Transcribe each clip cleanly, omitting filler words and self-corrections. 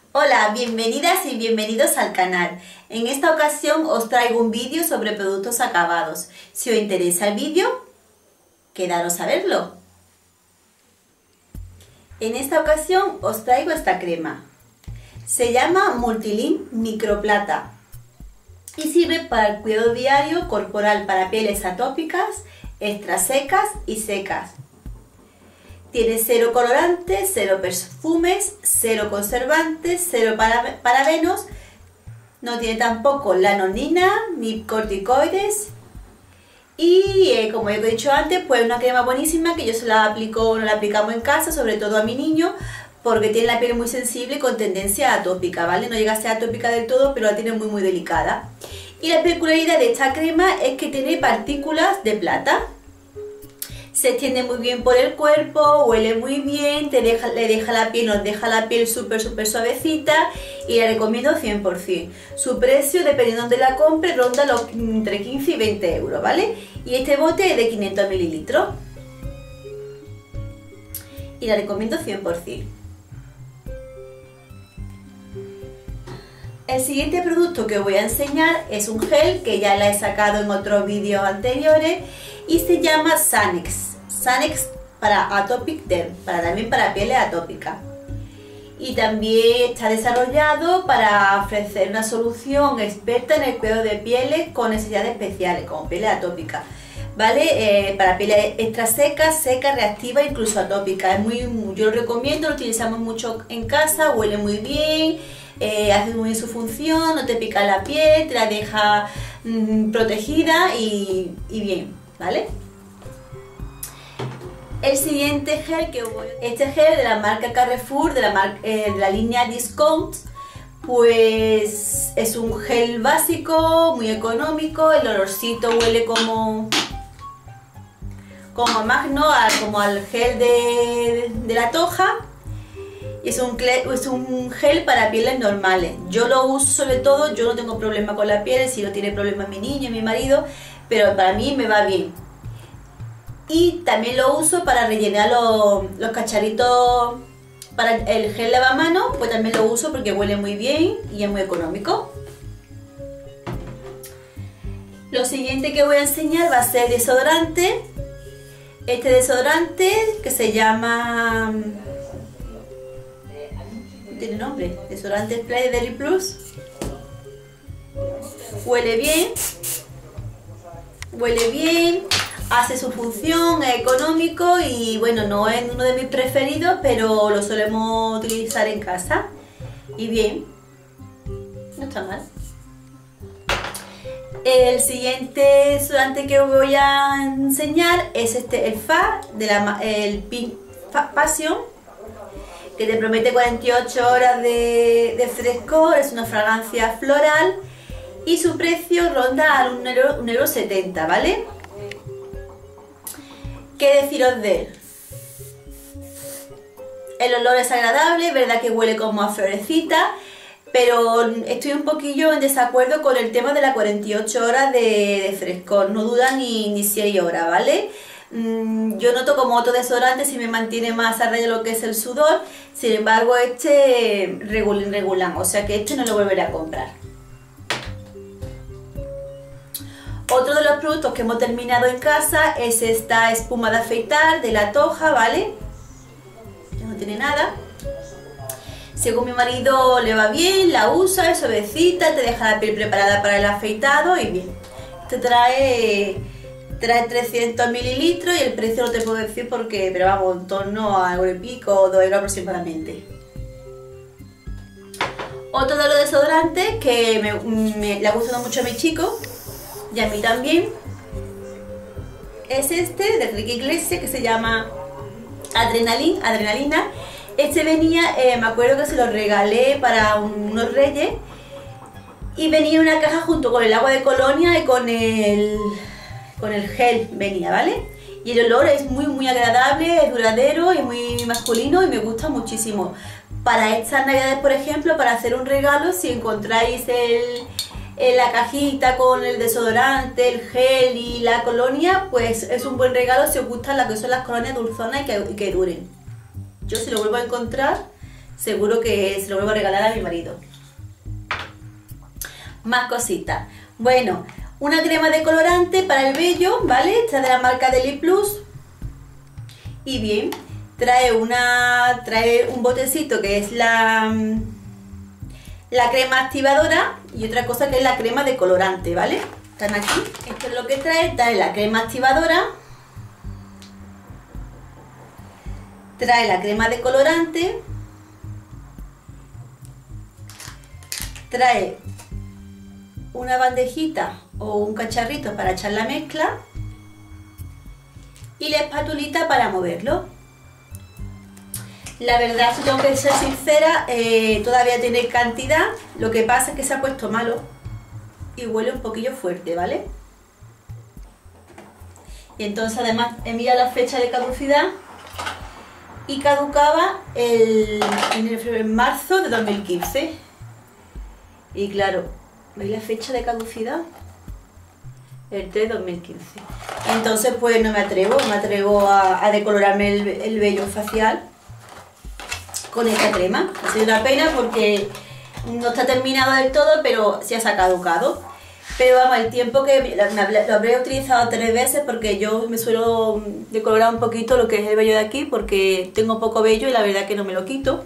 Hola, bienvenidas y bienvenidos al canal. En esta ocasión os traigo un vídeo sobre productos acabados. Si os interesa el vídeo, quedaros a verlo. En esta ocasión os traigo esta crema. Se llama Multilin Microplata y sirve para el cuidado diario corporal para pieles atópicas, extra secas y secas. Tiene cero colorantes, cero perfumes, cero conservantes, cero parabenos. No tiene tampoco lanolina ni corticoides. Y como he dicho antes, pues una crema buenísima que yo se la aplico, nos la aplicamos en casa, sobre todo a mi niño, porque tiene la piel muy sensible y con tendencia atópica, ¿vale? No llega a ser atópica del todo, pero la tiene muy delicada. Y la peculiaridad de esta crema es que tiene partículas de plata. Se extiende muy bien por el cuerpo, huele muy bien, nos deja la piel súper suavecita y la recomiendo 100%. Su precio, dependiendo de la compra, ronda entre 15 y 20 euros, ¿vale? Y este bote es de 500 mililitros. Y la recomiendo 100%. El siguiente producto que os voy a enseñar es un gel que ya la he sacado en otros vídeos anteriores y se llama Sanex. Sanex para Atopic Derm, también para pieles atópicas. Y también está desarrollado para ofrecer una solución experta en el cuidado de pieles con necesidades especiales, como pieles atópicas, ¿vale? Para pieles extra secas, reactivas, incluso atópicas. Yo lo recomiendo, lo utilizamos mucho en casa, huele muy bien, hace muy bien su función, no te pica la piel, te la deja protegida y bien, ¿vale? El siguiente gel este gel de la marca Carrefour, de la línea Discount, pues es un gel básico, muy económico, el olorcito huele como magno, como al gel de la Toja. Es un gel para pieles normales. Yo lo uso sobre todo, yo no tengo problema con la piel, si no tiene problema mi niño, mi marido, pero para mí me va bien. Y también lo uso para rellenar los cacharitos para el gel lavamanos, pues también lo uso porque huele muy bien y es muy económico. Lo siguiente que voy a enseñar va a ser desodorante. Este desodorante que se llama... no tiene nombre, desodorante Spray de Deli Plus. Huele bien, hace su función, es económico y bueno, no es uno de mis preferidos, pero lo solemos utilizar en casa y bien, no está mal. El siguiente desodorante que os voy a enseñar es el FA, el Pink Passion, que te promete 48 horas de frescor, es una fragancia floral y su precio ronda a 1,70 €, ¿vale? ¿Qué deciros de él? El olor es agradable, verdad que huele como a florecita, pero estoy un poquillo en desacuerdo con el tema de las 48 horas de frescor, no dura ni 6 horas, ¿vale? Yo noto como otro desodorante si me mantiene más a raya lo que es el sudor, sin embargo este regulan, o sea que este no lo volveré a comprar. Otro de los productos que hemos terminado en casa es esta espuma de afeitar de la Toja, ¿vale? Ya no tiene nada. Según mi marido le va bien, la usa, es suavecita, te deja la piel preparada para el afeitado y bien. Este trae 300 mililitros y el precio no te puedo decir porque, pero vamos, en torno a €1 y pico o 2 € aproximadamente. Otro de los desodorantes que le ha gustado mucho a mi chico y a mí también es este de Enrique Iglesias que se llama Adrenalina. Este venía, me acuerdo que se lo regalé para unos reyes y venía en una caja junto con el agua de colonia y con el gel venía, ¿vale? Y el olor es muy agradable, es duradero y muy masculino y me gusta muchísimo. Para estas navidades, por ejemplo, para hacer un regalo, si encontráis la cajita con el desodorante, el gel y la colonia, pues es un buen regalo si os gustan las que son las colonias dulzonas y que duren. Yo si lo vuelvo a encontrar, seguro que se lo vuelvo a regalar a mi marido. Más cositas. Bueno, una crema de colorante para el vello, ¿vale? Esta de la marca Deli Plus. Y bien, trae un botecito que es la crema activadora y otra cosa que es la crema de colorante, ¿vale? Están aquí. Esto es lo que trae la crema activadora, trae la crema de colorante, trae una bandejita o un cacharrito para echar la mezcla y la espatulita para moverlo. La verdad, si tengo que ser sincera, todavía tiene cantidad, lo que pasa es que se ha puesto malo y huele un poquillo fuerte, ¿vale? Y entonces además he mirado la fecha de caducidad y caducaba en marzo de 2015. Y claro, ¿veis la fecha de caducidad? El 3 de 2015. Entonces pues no me atrevo a decolorarme el vello facial con esta crema. Ha sido una pena porque no está terminado del todo, pero sí se ha caducado. Pero vamos, el tiempo que lo habré utilizado 3 veces porque yo me suelo decolorar un poquito lo que es el vello de aquí porque tengo poco vello y la verdad que no me lo quito.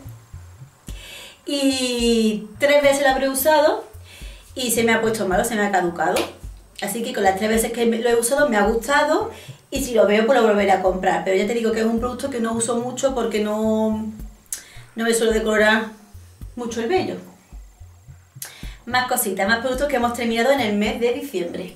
Y 3 veces lo habré usado y se me ha puesto malo, se me ha caducado. Así que con las 3 veces que lo he usado me ha gustado y si lo veo pues lo volveré a comprar. Pero ya te digo que es un producto que no uso mucho porque no me suelo decolorar mucho el vello. Más cositas, más productos que hemos terminado en el mes de diciembre.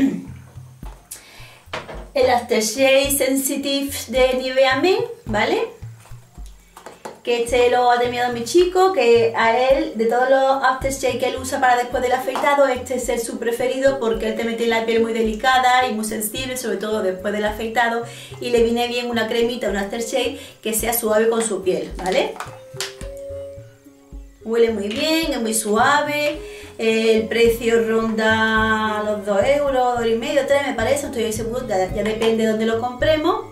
El Aftershave Sensitive de Nivea Men, ¿vale? Que este lo ha terminado mi chico, que a él, de todos los aftershave que él usa para después del afeitado, este es su preferido porque él te mete la piel muy delicada y muy sensible, sobre todo después del afeitado, y le viene bien una cremita, un aftershave que sea suave con su piel, ¿vale? Huele muy bien, es muy suave, el precio ronda los 2 euros, 2,5 3 me parece, no estoy seguro, ya depende de dónde lo compremos.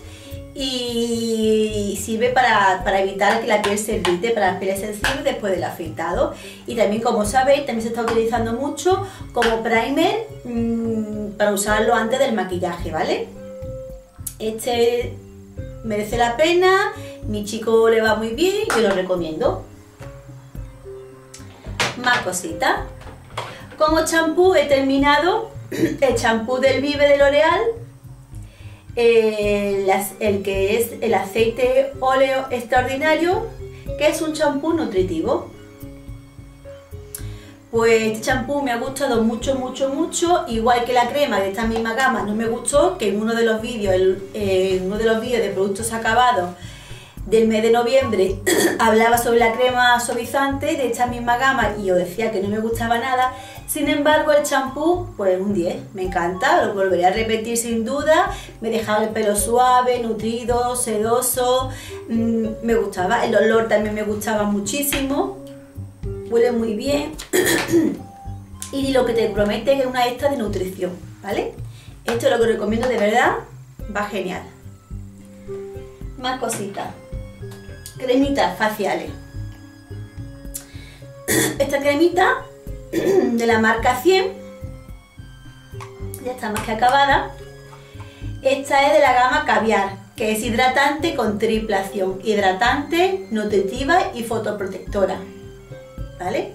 Y sirve para evitar que la piel se irrite, para las pieles sensibles después del afeitado. Y también, como sabéis, también se está utilizando mucho como primer para usarlo antes del maquillaje, ¿vale? Este merece la pena, mi chico le va muy bien y yo lo recomiendo. Más cositas. Como champú he terminado el champú del Vive de L'Oreal. El que es el aceite óleo extraordinario, que es un champú nutritivo. Pues este champú me ha gustado mucho, igual que la crema de esta misma gama no me gustó, que en uno de los vídeos, de productos acabados del mes de noviembre hablaba sobre la crema suavizante de esta misma gama y yo decía que no me gustaba nada. Sin embargo, el champú, pues un 10, me encanta, lo volveré a repetir sin duda, me dejaba el pelo suave, nutrido, sedoso, me gustaba, el olor también me gustaba muchísimo, huele muy bien y lo que te promete es una extra de nutrición, ¿vale? Esto es lo que recomiendo de verdad, va genial. Más cositas, cremitas faciales. Esta cremita de la marca 100 ya está más que acabada. Esta es de la gama Caviar, que es hidratante con triple acción, hidratante, nutritiva y fotoprotectora, ¿vale?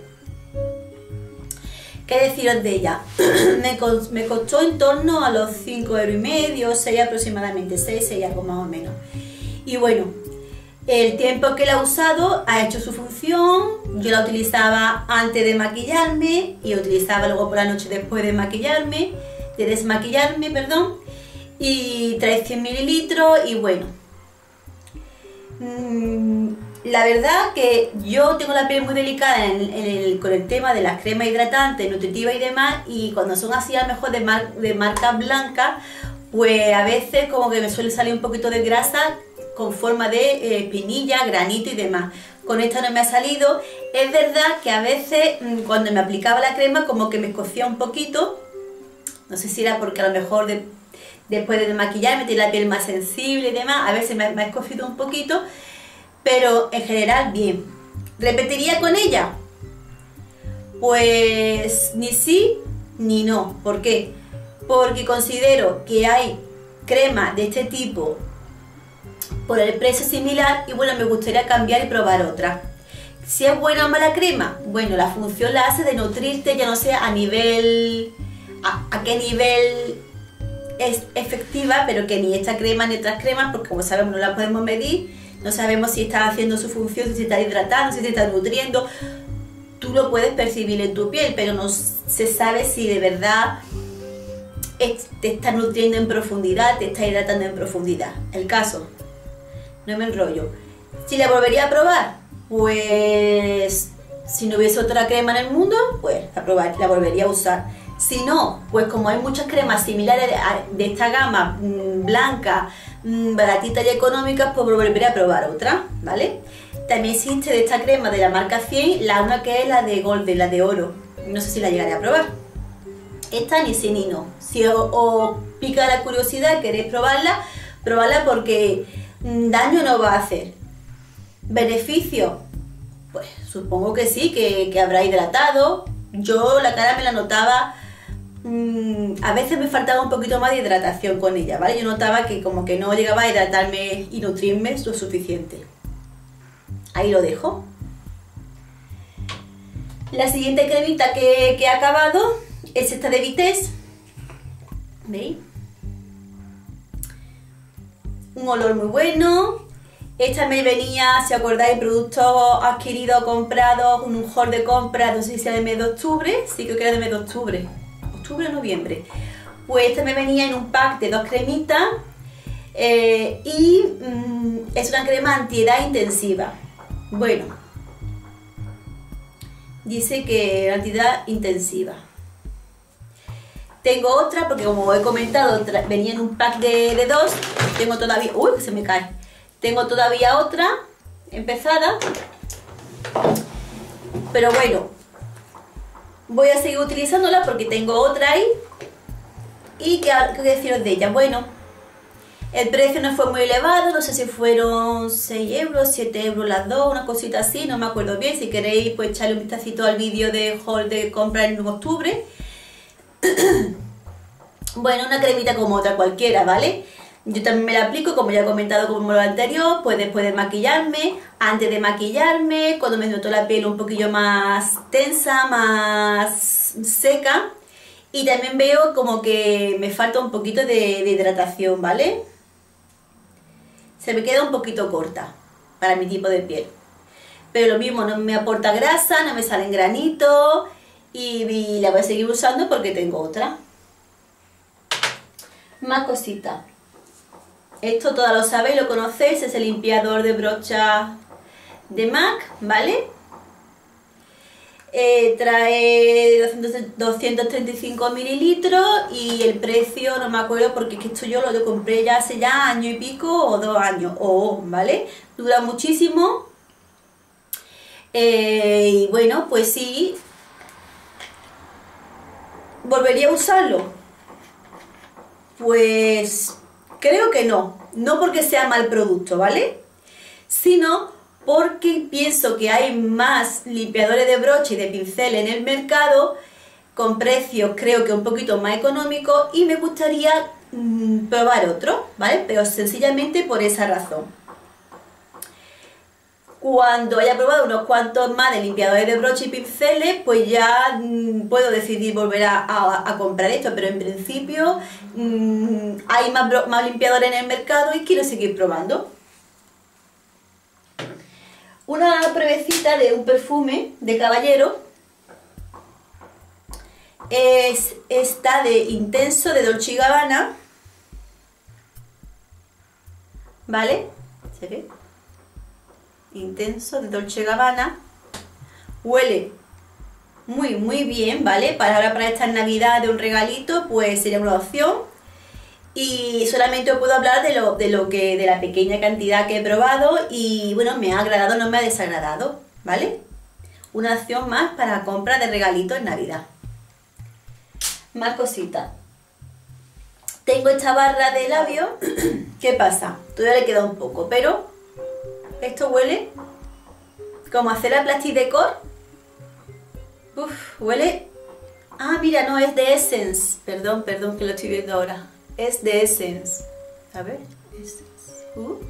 ¿Qué deciros de ella? me costó en torno a los 5,5 €, 6 aproximadamente, 6 algo más o menos. Y bueno, el tiempo que la he usado ha hecho su función. Yo la utilizaba antes de maquillarme y utilizaba luego por la noche después de desmaquillarme, perdón. Y trae 100 mililitros y bueno, la verdad que yo tengo la piel muy delicada con el tema de las cremas hidratantes, nutritivas y demás, y cuando son así a lo mejor de marca blanca, pues a veces como que me suele salir un poquito de grasa con forma de espinilla, granito y demás. Con esta no me ha salido. Es verdad que a veces cuando me aplicaba la crema como que me escocía un poquito, no sé si era porque a lo mejor después de maquillarme tiene la piel más sensible y demás, a veces me ha escocido un poquito, pero en general bien. ¿Repetiría con ella? Pues ni sí ni no. ¿Por qué? Porque considero que hay crema de este tipo por el precio similar y bueno, me gustaría cambiar y probar otra. Si es buena o mala crema, bueno, la función la hace de nutrirte, ya no sé a nivel, a qué nivel es efectiva, pero que ni esta crema ni otras cremas, porque como sabemos no la podemos medir, no sabemos si está haciendo su función, si se está hidratando, si se está nutriendo. Tú lo puedes percibir en tu piel, pero no se sabe si de verdad te está nutriendo en profundidad, te está hidratando en profundidad. El caso, no me enrollo. Si la volvería a probar, pues si no hubiese otra crema en el mundo, pues la volvería a usar. Si no, pues como hay muchas cremas similares de esta gama, blanca, baratita y económicas, pues volveré a probar otra, ¿vale? También existe de esta crema de la marca 100, una que es la de Golden, la de oro. No sé si la llegaré a probar. Esta ni sí ni no. Si os pica la curiosidad y queréis probarla, probarla porque daño no va a hacer. ¿Beneficio? Pues supongo que sí, que habrá hidratado. Yo la cara me la notaba, a veces me faltaba un poquito más de hidratación con ella, ¿vale? Yo notaba que como que no llegaba a hidratarme y nutrirme lo suficiente. Ahí lo dejo. La siguiente cremita que he acabado es esta de Vitesse. ¿Veis? Un olor muy bueno. Esta me venía, si acordáis, productos adquiridos, comprados, un haul de compra, no sé si sea de mes de octubre, sí creo que era de mes de octubre, octubre o noviembre. Pues esta me venía en un pack de 2 cremitas y es una crema antiedad intensiva. Bueno, dice que antiedad intensiva. Tengo otra, porque como he comentado, venía en un pack de 2, tengo todavía, uy, que se me cae. Tengo todavía otra empezada, pero bueno, voy a seguir utilizándola porque tengo otra ahí. ¿Y qué deciros de ella? Bueno, el precio no fue muy elevado, no sé si fueron 6 euros, 7 euros las dos, una cosita así, no me acuerdo bien. Si queréis, pues echarle un vistacito al vídeo de haul de compra en octubre. Bueno, una cremita como otra cualquiera, ¿vale? Yo también me la aplico, como ya he comentado como lo anterior, pues después de maquillarme, antes de maquillarme, cuando me noto la piel un poquillo más tensa, más seca. Y también veo como que me falta un poquito de hidratación, ¿vale? Se me queda un poquito corta para mi tipo de piel. Pero lo mismo, no me aporta grasa, no me salen granitos y la voy a seguir usando porque tengo otra. Más cositas. Esto todos lo sabéis, lo conocéis, es el limpiador de brocha de MAC, ¿vale? Trae 235 mililitros y el precio no me acuerdo porque es que esto yo lo compré ya hace ya año y pico o 2 años, ¿vale? Dura muchísimo. Y bueno, pues sí, ¿volvería a usarlo? Pues creo que no, no porque sea mal producto, ¿vale? Sino porque pienso que hay más limpiadores de brocha y de pincel en el mercado con precios creo que un poquito más económicos y me gustaría probar otro, ¿vale? Pero sencillamente por esa razón. Cuando haya probado unos cuantos más de limpiadores de brocha y pinceles, pues ya puedo decidir volver a comprar esto, pero en principio hay más limpiadores en el mercado y quiero seguir probando. Una pruebecita de un perfume de caballero es esta de Intenso de Dolce & Gabbana, ¿vale? ¿Se ve? Intenso de Dolce & Gabbana. Huele muy bien, ¿vale? Para esta Navidad de un regalito, pues sería una opción. Y solamente os puedo hablar de la pequeña cantidad que he probado y bueno, me ha agradado, no me ha desagradado, ¿vale? Una opción más para compra de regalito en Navidad. Más cositas. Tengo esta barra de labios. ¿Qué pasa? Todavía le queda un poco, pero esto huele como hacer la Plastic Decor. Uf, huele... Ah, mira, no, es de Essence. Perdón, perdón, que lo estoy viendo ahora. Es de Essence. A ver, Essence.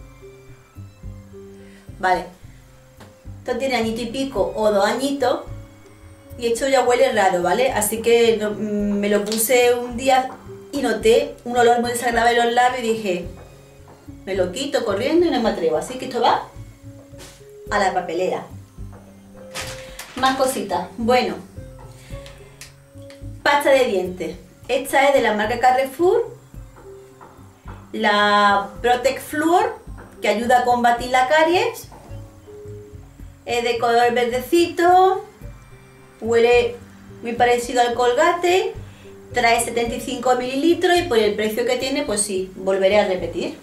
Vale. Esto tiene añito y pico o 2 añitos. Y esto ya huele raro, ¿vale? Así que me lo puse un día y noté un olor muy desagradable en los labios y dije, me lo quito corriendo y no me atrevo. Así que esto va a la papelera. Más cositas. Bueno, pasta de dientes. Esta es de la marca Carrefour. La Protect Fluor, que ayuda a combatir la caries. Es de color verdecito. Huele muy parecido al Colgate. Trae 75 mililitros y por el precio que tiene, pues sí, volveré a repetir.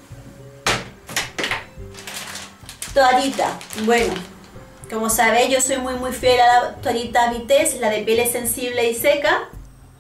Toallita. Bueno, como sabéis, yo soy muy fiel a la toallita Vitesse, la de pieles sensible y seca.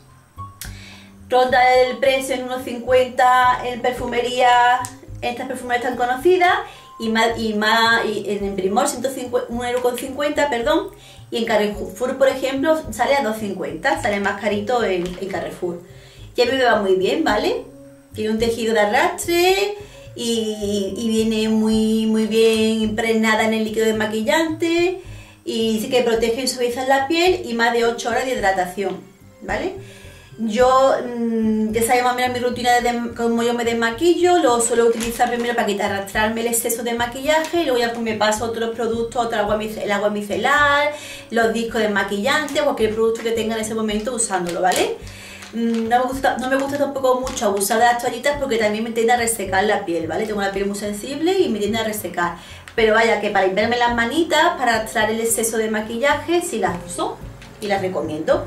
Ronda el precio en 1,50 en perfumería, estas perfumerías tan conocidas, y en Primor 1,50 €, perdón, y en Carrefour, por ejemplo, sale a 2,50, sale más carito en Carrefour. Ya me va muy bien, ¿vale? Tiene un tejido de arrastre y viene muy bien impregnada en el líquido desmaquillante, y sí que protege y suaviza la piel y más de 8 horas de hidratación, ¿vale? Yo, ya sabéis más o menos mi rutina de cómo yo me desmaquillo. Lo suelo utilizar primero para arrastrarme el exceso de maquillaje y luego ya pues me paso otros productos, el agua micelar, los discos desmaquillantes, cualquier producto que tenga en ese momento usándolo, ¿vale? No me gusta tampoco mucho abusar de las toallitas porque también me tiende a resecar la piel, ¿vale? Tengo la piel muy sensible y me tiende a resecar. Pero vaya que para limpiarme las manitas, para arrastrar el exceso de maquillaje, sí las uso y las recomiendo.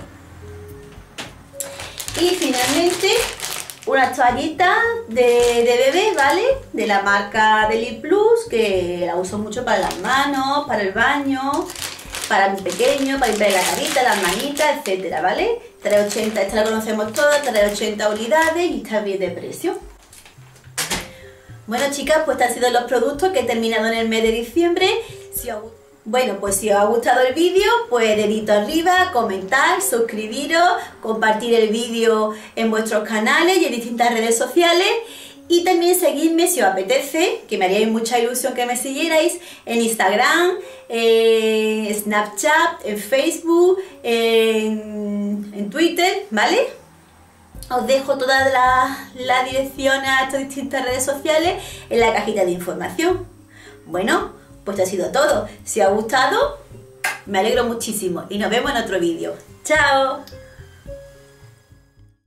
Y finalmente una toallita de bebé, ¿vale? De la marca Deli Plus, que la uso mucho para las manos, para el baño, para mi pequeño, para limpiar la carita, las manitas, etcétera, ¿vale? 3,80, esta la conocemos todas, 3,80 unidades y está bien de precio. Bueno, chicas, pues estos han sido los productos que he terminado en el mes de diciembre. Bueno, pues si os ha gustado el vídeo, pues dedito arriba, comentar, suscribiros, compartir el vídeo en vuestros canales y en distintas redes sociales. Y también seguidme si os apetece, que me haría mucha ilusión que me siguierais, en Instagram, en Snapchat, en Facebook, en Twitter, ¿vale? Os dejo todas las direcciones a estas distintas redes sociales en la cajita de información. Bueno, pues esto ha sido todo. Si os ha gustado, me alegro muchísimo y nos vemos en otro vídeo. ¡Chao!